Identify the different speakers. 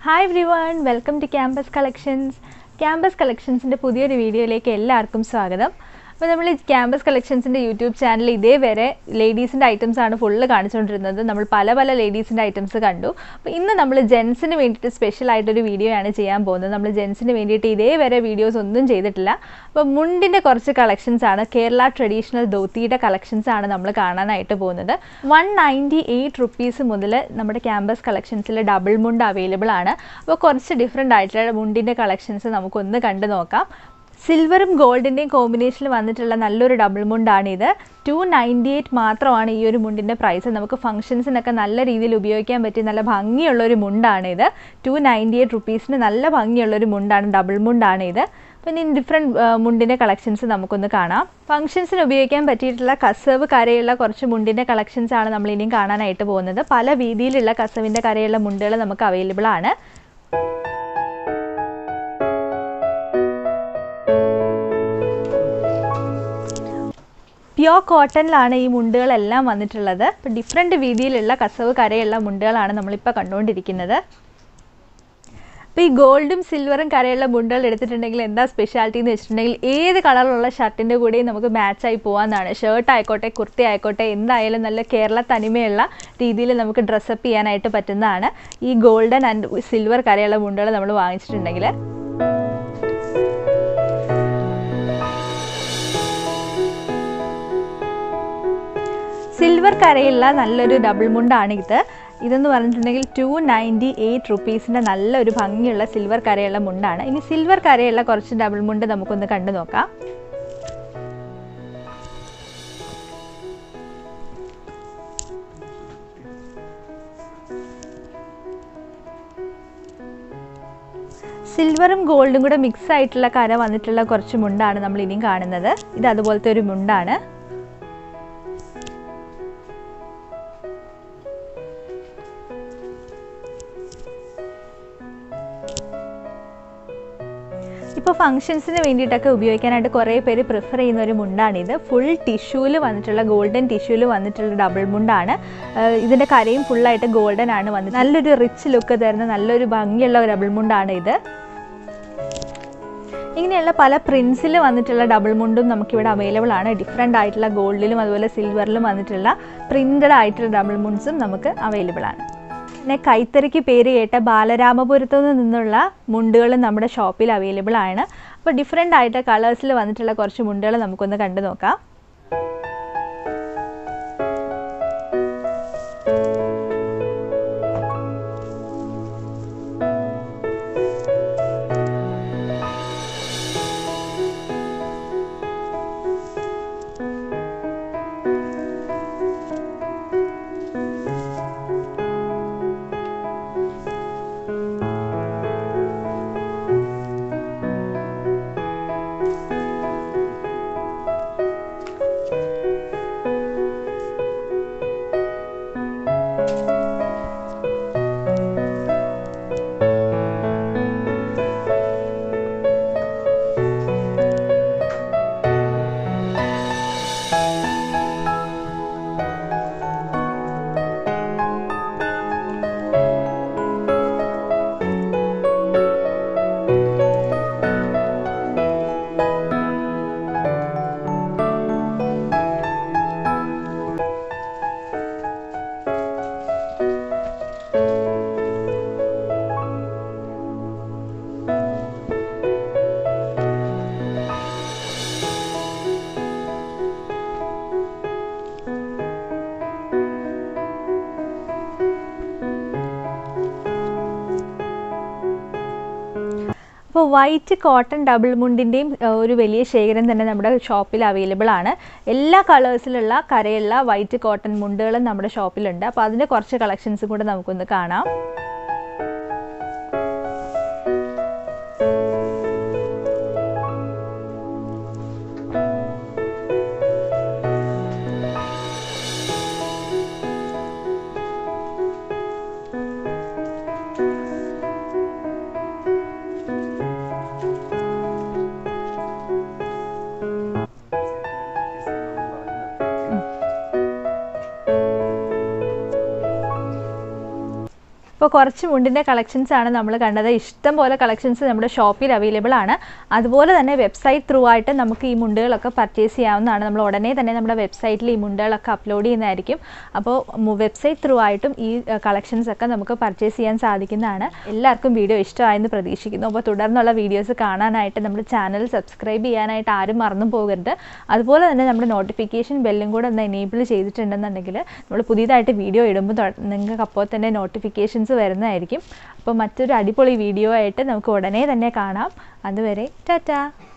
Speaker 1: Hi everyone, welcome to Campus Collections. Campus Collections in the പുതിയൊരു വീഡിയോയിലേക്ക് എല്ലാവർക്കും സ്വാഗതം. അപ്പോൾ നമ്മൾ ഈ ക്യാമ്പസ് കളക്ഷൻസിന്റെ യൂട്യൂബ് ചാനൽ ഇതേവരെ ലേഡീസിന്റെ ഐറ്റംസ് ആണ് ഫുള്ള് കാണിച്ചുകൊണ്ടിരുന്നത്. നമ്മൾ പല ലേഡീസിന്റെ ഐറ്റംസ് കണ്ടു. അപ്പോൾ ഇന്ന് നമ്മൾ ജെൻസിന് വേണ്ടിയിട്ട് സ്പെഷ്യൽ ആയിട്ടൊരു വീഡിയോ ആണ് ചെയ്യാൻ പോകുന്നത്. നമ്മൾ ജെൻസിന് വേണ്ടിയിട്ട് ഇതേവരെ വീഡിയോസ് ഒന്നും ചെയ്തിട്ടില്ല. അപ്പോൾ മുണ്ടിന്റെ കുറച്ച് കളക്ഷൻസ് ആണ്, കേരള ട്രഡീഷണൽ ധോത്തിയുടെ കളക്ഷൻസ് ആണ് നമ്മൾ കാണാനായിട്ട് പോകുന്നത്. 198 rupees മുതൽ നമ്മുടെ ക്യാമ്പസ് കളക്ഷൻസിൽ ഡബിൾ മുണ്ട് അവൈലബിൾ ആണ്. അപ്പോൾ കുറച്ച് ഡിഫറെൻ്റ് ആയിട്ടുള്ള മുണ്ടിന്റെ കളക്ഷൻസ് നമുക്കൊന്ന് കണ്ടു നോക്കാം. സിൽവറും ഗോൾഡിൻ്റെയും കോമ്പിനേഷനിൽ വന്നിട്ടുള്ള നല്ലൊരു ഡബിൾ മുണ്ടാണിത്. 298 മാത്രമാണ് ഈ ഒരു മുണ്ടിൻ്റെ പ്രൈസ്. നമുക്ക് ഫംഗ്ഷൻസിനൊക്കെ നല്ല രീതിയിൽ ഉപയോഗിക്കാൻ പറ്റിയ നല്ല ഭംഗിയുള്ളൊരു മുണ്ടാണിത്. 298 rupeesന് നല്ല ഭംഗിയുള്ളൊരു മുണ്ടാണ്, ഡബിൾ മുണ്ടാണിത്. പിന്നെ ഡിഫറെൻറ്റ് മുണ്ടിൻ്റെ കളക്ഷൻസ് നമുക്കൊന്ന് കാണാം. ഫംഗ്ഷൻസിന് ഉപയോഗിക്കാൻ പറ്റിയിട്ടുള്ള കസവ് കരയുള്ള കുറച്ച് മുണ്ടിൻ്റെ കളക്ഷൻസ് ആണ് നമ്മൾ ഇനിയും കാണാനായിട്ട് പോകുന്നത്. പല രീതിയിലുള്ള കസവിൻ്റെ കരയുള്ള മുണ്ടുകൾ നമുക്ക് അവൈലബിൾ ആണ്. പ്യോർ കോട്ടണിലാണ് ഈ മുണ്ടുകളെല്ലാം വന്നിട്ടുള്ളത്. ഇപ്പോൾ ഡിഫറെൻറ്റ് രീതിയിലുള്ള കസവ് കരയുള്ള മുണ്ടുകളാണ് നമ്മളിപ്പോൾ കണ്ടുകൊണ്ടിരിക്കുന്നത്. അപ്പോൾ ഈ ഗോൾഡും സിൽവറും കരയുള്ള മുണ്ടുകൾ എടുത്തിട്ടുണ്ടെങ്കിൽ എന്താ സ്പെഷ്യാലിറ്റി എന്ന് വെച്ചിട്ടുണ്ടെങ്കിൽ ഏത് കളറിലുള്ള ഷർട്ടിൻ്റെ കൂടെയും നമുക്ക് മാച്ചായി പോകാമെന്നാണ്. ഷർട്ട് ആയിക്കോട്ടെ, കുർത്തി ആയിക്കോട്ടെ, എന്തായാലും നല്ല കേരള തനിമയുള്ള രീതിയിൽ നമുക്ക് ഡ്രസ്സപ്പ് ചെയ്യാനായിട്ട് പറ്റുന്നതാണ് ഈ ഗോൾഡൻ ആൻഡ് സിൽവർ കരയുള്ള മുണ്ടുകൾ നമ്മൾ വാങ്ങിച്ചിട്ടുണ്ടെങ്കിൽ. സിൽവർ കരയുള്ള നല്ലൊരു ഡബിൾ മുണ്ടാണിത്. ഇതെന്ന് പറഞ്ഞിട്ടുണ്ടെങ്കിൽ 298 rupeesൻ്റെ നല്ലൊരു ഭംഗിയുള്ള സിൽവർ കരയുള്ള മുണ്ടാണ്. ഇനി സിൽവർ കരയുള്ള കുറച്ച് ഡബിൾ മുണ്ട് നമുക്കൊന്ന് കണ്ടു നോക്കാം. സിൽവറും ഗോൾഡും കൂടെ മിക്സ് ആയിട്ടുള്ള കര വന്നിട്ടുള്ള കുറച്ച് മുണ്ടാണ് നമ്മൾ ഇനിയും കാണുന്നത്. ഇത് അതുപോലത്തെ ഒരു മുണ്ടാണ്. ഇപ്പോൾ ഫംഗ്ഷൻസിന് വേണ്ടിയിട്ടൊക്കെ ഉപയോഗിക്കാനായിട്ട് കുറേ പേര് പ്രിഫർ ചെയ്യുന്ന ഒരു മുണ്ടാണിത്. ഫുൾ ടിഷ്യൂവിൽ വന്നിട്ടുള്ള ഗോൾഡൻ ടിഷ്യൂവിൽ വന്നിട്ടുള്ള ഡബിൾ മുണ്ടാണ്. ഇതിൻ്റെ കരയും ഫുള്ളായിട്ട് ഗോൾഡൻ ആണ് വന്നത്. നല്ലൊരു റിച്ച് ലുക്ക് തരുന്ന നല്ലൊരു ഭംഗിയുള്ള ഡബിൾ മുണ്ടാണ് ഇത്. ഇങ്ങനെയുള്ള പല പ്രിൻസിൽ വന്നിട്ടുള്ള ഡബിൾ മുണ്ടും നമുക്കിവിടെ അവൈലബിൾ ആണ്. ഡിഫറെൻ്റ് ആയിട്ടുള്ള ഗോൾഡിലും അതുപോലെ സിൽവറിലും വന്നിട്ടുള്ള പ്രിൻറ്റഡ് ആയിട്ടുള്ള ഡബിൾ മുണ്ട്സും നമുക്ക് അവൈലബിൾ ആണ്. പിന്നെ കൈത്തറിക്ക് പേര് കേട്ട ബാലരാമപുരത്തു നിന്നുള്ള മുണ്ടുകൾ നമ്മുടെ ഷോപ്പിൽ അവൈലബിൾ ആണ്. അപ്പോൾ ഡിഫറെൻ്റ് ആയിട്ട് കളേഴ്സിൽ വന്നിട്ടുള്ള കുറച്ച് മുണ്ടുകൾ നമുക്കൊന്ന് കണ്ടു നോക്കാം. അപ്പോൾ വൈറ്റ് കോട്ടൺ ഡബിൾ മുണ്ടിൻ്റെയും ഒരു വലിയ ശേഖരം തന്നെ നമ്മുടെ ഷോപ്പിൽ അവൈലബിൾ ആണ്. എല്ലാ കളേഴ്സിലുള്ള കരയുള്ള വൈറ്റ് കോട്ടൺ മുണ്ടുകളും നമ്മുടെ ഷോപ്പിലുണ്ട്. അപ്പോൾ അതിൻ്റെ കുറച്ച് കളക്ഷൻസും കൂടെ നമുക്കൊന്ന് കാണാം. അപ്പോൾ കുറച്ച് മുണ്ടിൻ്റെ കളക്ഷൻസ് ആണ് നമ്മൾ കണ്ടത്. ഇഷ്ടം പോലെ കളക്ഷൻസ് നമ്മുടെ ഷോപ്പിൽ അവൈലബിൾ ആണ്. അതുപോലെ തന്നെ വെബ്സൈറ്റ് ത്രൂ ആയിട്ട് നമുക്ക് ഈ മുണ്ടുകളൊക്കെ പർച്ചേസ് ചെയ്യാവുന്നതാണ്. നമ്മൾ ഉടനെ തന്നെ നമ്മുടെ വെബ്സൈറ്റിൽ ഈ മുണ്ടുകളൊക്കെ അപ്ലോഡ് ചെയ്യുന്നതായിരിക്കും. അപ്പോൾ വെബ്സൈറ്റ് ത്രൂ ആയിട്ടും ഈ കളക്ഷൻസ് ഒക്കെ നമുക്ക് പർച്ചേസ് ചെയ്യാൻ സാധിക്കുന്നതാണ്. എല്ലാവർക്കും വീഡിയോ ഇഷ്ടമായെന്ന് പ്രതീക്ഷിക്കുന്നു. അപ്പോൾ തുടർന്നുള്ള വീഡിയോസ് കാണാനായിട്ട് നമ്മുടെ ചാനൽ സബ്സ്ക്രൈബ് ചെയ്യാനായിട്ട് ആരും മറന്നു പോകരുത്. അതുപോലെ തന്നെ നമ്മുടെ നോട്ടിഫിക്കേഷൻ ബെല്ലും കൂടെ ഒന്ന് എനേബിൾ ചെയ്തിട്ടുണ്ടെന്നുണ്ടെങ്കിൽ നമ്മൾ പുതിയതായിട്ട് വീഡിയോ ഇടുമ്പോൾ നിങ്ങൾക്ക് അപ്പോൾ തന്നെ നോട്ടിഫിക്കേഷൻസ് വരുന്നതായിരിക്കും. അപ്പോൾ മറ്റൊരു അടിപൊളി വീഡിയോ ആയിട്ട് നമുക്ക് ഉടനെ തന്നെ കാണാം. അതുവരെ ടാറ്റാ.